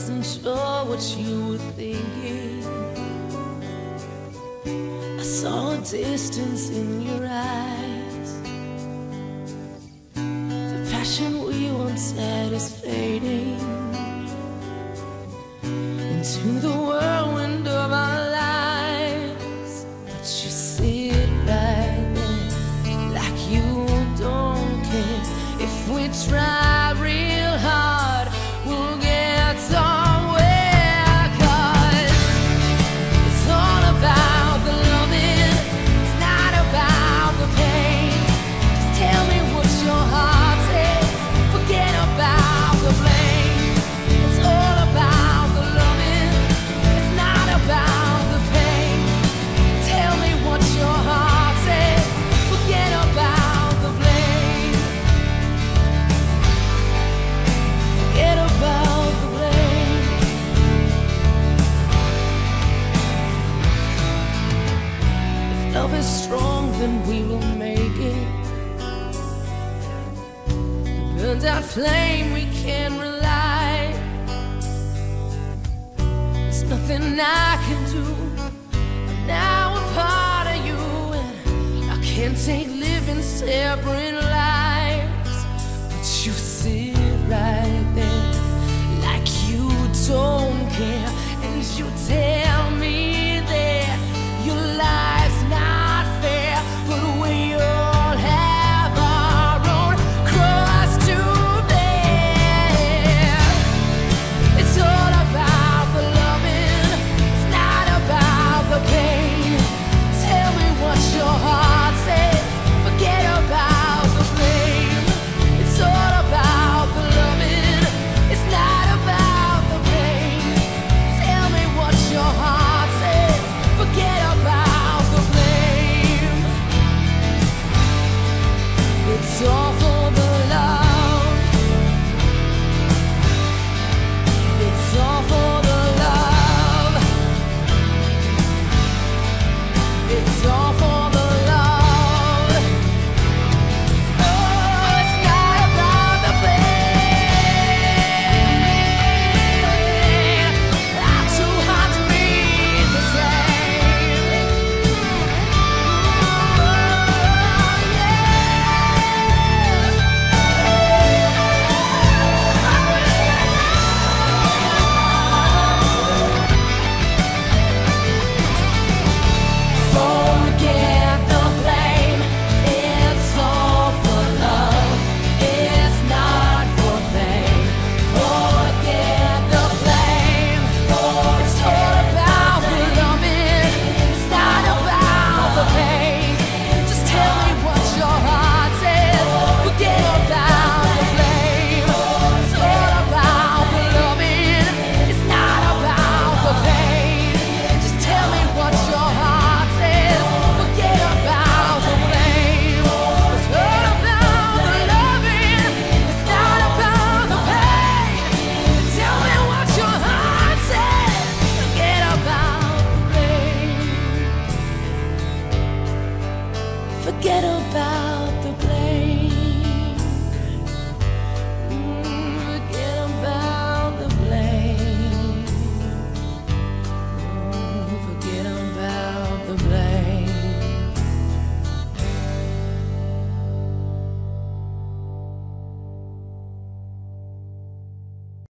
wasn't sure what you were thinking. I saw a distance in your eyes. The passion we once had is fading into the whirlwind of our lives. But you sit right there like you don't care. If we try real hard, we'll get somewhere. 'Cause it's all about the loving, it's not about the pain. Just tell me what your heart says, forget about the blame. It's all about the loving, it's not about the pain. Tell me what your heart says, forget about the blame. Forget about the blame. If love is strong, then we will make it. The burned out flame we can rely. There's nothing I can do. I'm now a part of you, and I can't take living separate lives. But you sit right there like you don't care, and you tell me that your life's not fair. But we all have our own cross to bear. It's all about the loving, it's not about the pain. Tell me what your heart says, forget about the blame. It's all about the loving, it's not about the pain. Tell me what your heart says, forget about the blame. It's awful.